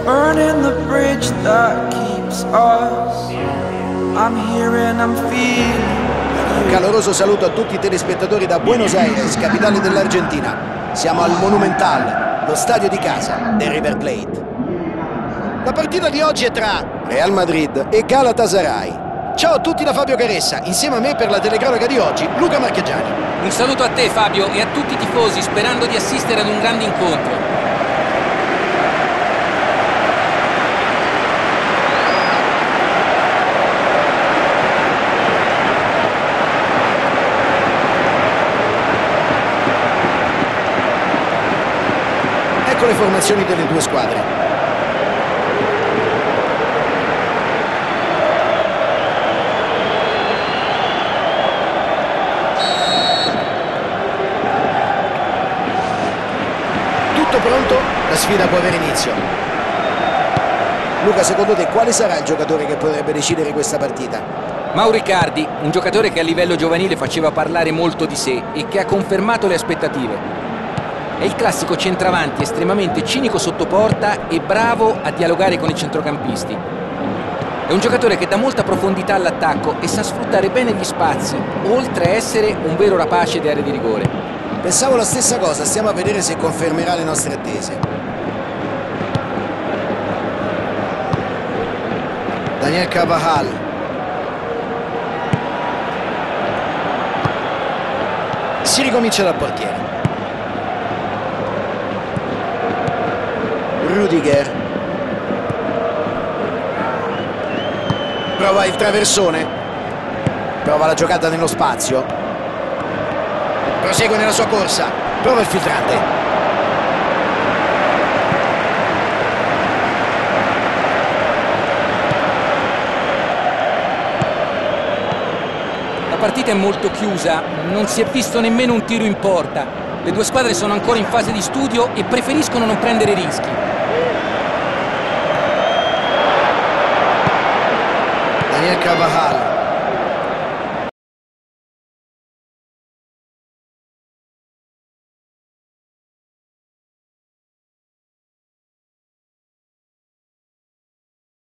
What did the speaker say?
burning the bridge that keeps us. I'm here and I'm feeling. Un caloroso saluto a tutti i telespettatori da Buenos Aires, capitale dell'Argentina. Siamo al Monumental, lo stadio di casa del River Plate. La partita di oggi è tra Real Madrid e Galatasaray. Ciao a tutti da Fabio Caressa, insieme a me per la telecronaca di oggi, Luca Marchegiani. Un saluto a te Fabio e a tutti i tifosi, sperando di assistere ad un grande incontro. Ecco le formazioni delle due squadre. Tutto pronto? La sfida può avere inizio. Luca, secondo te quale sarà il giocatore che potrebbe decidere questa partita? Mauro Icardi, un giocatore che a livello giovanile faceva parlare molto di sé e che ha confermato le aspettative. È il classico centravanti estremamente cinico sotto porta e bravo a dialogare con i centrocampisti. È un giocatore che dà molta profondità all'attacco e sa sfruttare bene gli spazi, oltre a essere un vero rapace di aree di rigore. Pensavo la stessa cosa, stiamo a vedere se confermerà le nostre attese. Daniel Carvajal. Si ricomincia dal portiere. Rudiger. Prova il traversone. Prova la giocata nello spazio. Prosegue nella sua corsa. Prova il filtrante. La partita è molto chiusa, non si è visto nemmeno un tiro in porta. Le due squadre sono ancora in fase di studio e preferiscono non prendere rischi. Daniel Carvajal.